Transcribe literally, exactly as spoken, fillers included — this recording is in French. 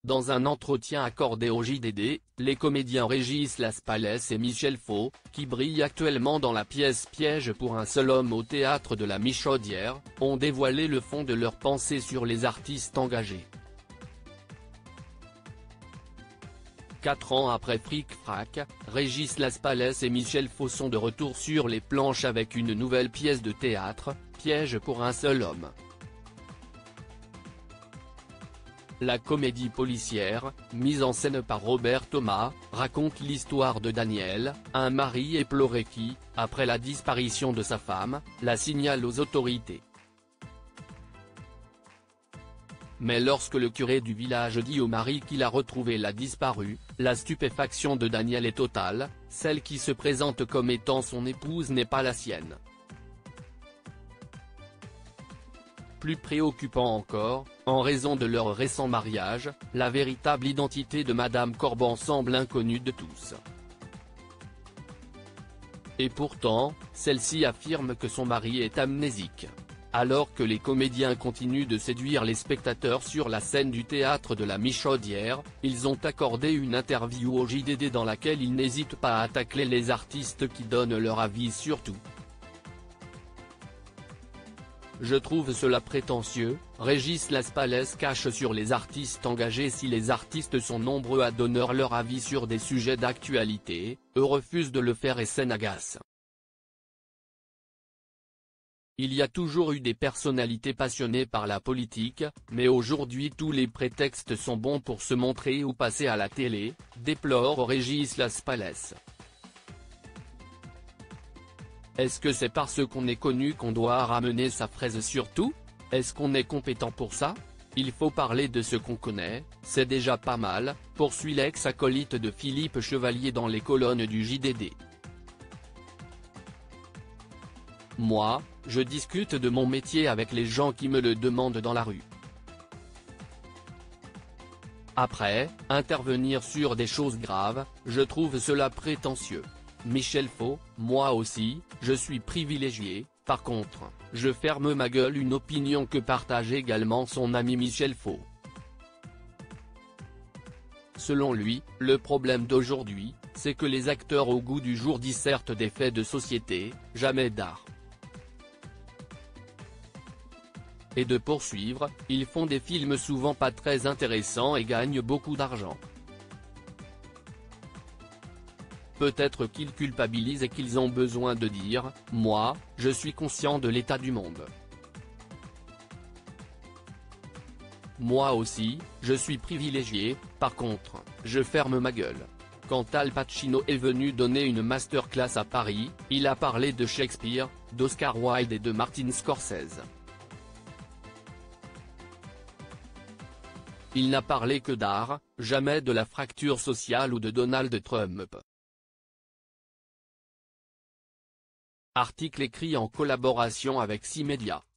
Dans un entretien accordé au J D D, les comédiens Régis Laspalès et Michel Faux, qui brillent actuellement dans la pièce Piège pour un seul homme au théâtre de la Michaudière, ont dévoilé le fond de leurs pensées sur les artistes engagés. Quatre ans après Fric Frac, Régis Laspalès et Michel Faux sont de retour sur les planches avec une nouvelle pièce de théâtre, Piège pour un seul homme. La comédie policière, mise en scène par Robert Thomas, raconte l'histoire de Daniel, un mari éploré qui, après la disparition de sa femme, la signale aux autorités. Mais lorsque le curé du village dit au mari qu'il a retrouvé la disparue, la stupéfaction de Daniel est totale, celle qui se présente comme étant son épouse n'est pas la sienne. Plus préoccupant encore, en raison de leur récent mariage, la véritable identité de Madame Corban semble inconnue de tous. Et pourtant, celle-ci affirme que son mari est amnésique. Alors que les comédiens continuent de séduire les spectateurs sur la scène du théâtre de la Michaudière, ils ont accordé une interview au J D D dans laquelle ils n'hésitent pas à tacler les artistes qui donnent leur avis sur tout. Je trouve cela prétentieux, Régis Laspalès cache sur les artistes engagés. Si les artistes sont nombreux à donner leur avis sur des sujets d'actualité, eux refusent de le faire et s'en agacent. Il y a toujours eu des personnalités passionnées par la politique, mais aujourd'hui tous les prétextes sont bons pour se montrer ou passer à la télé, déplore Régis Laspalès. Est-ce que c'est parce qu'on est connu qu'on doit ramener sa fraise sur tout? Est-ce qu'on est compétent pour ça? Il faut parler de ce qu'on connaît, c'est déjà pas mal, poursuit l'ex-acolyte de Philippe Chevalier dans les colonnes du J D D. Moi, je discute de mon métier avec les gens qui me le demandent dans la rue. Après, intervenir sur des choses graves, je trouve cela prétentieux. Michel Faux, moi aussi, je suis privilégié, par contre, je ferme ma gueule, une opinion que partage également son ami Michel Faux. Selon lui, le problème d'aujourd'hui, c'est que les acteurs au goût du jour dissertent des faits de société, jamais d'art. Et de poursuivre, ils font des films souvent pas très intéressants et gagnent beaucoup d'argent. Peut-être qu'ils culpabilisent et qu'ils ont besoin de dire « Moi, je suis conscient de l'état du monde. Moi aussi, je suis privilégié, par contre, je ferme ma gueule ». Quand Al Pacino est venu donner une masterclass à Paris, il a parlé de Shakespeare, d'Oscar Wilde et de Martin Scorsese. Il n'a parlé que d'art, jamais de la fracture sociale ou de Donald Trump. Article écrit en collaboration avec six médias.